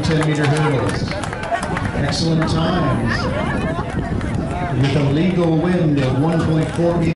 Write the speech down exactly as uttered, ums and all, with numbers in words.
ten meter hurdles. Excellent times with a legal wind of one point four meters.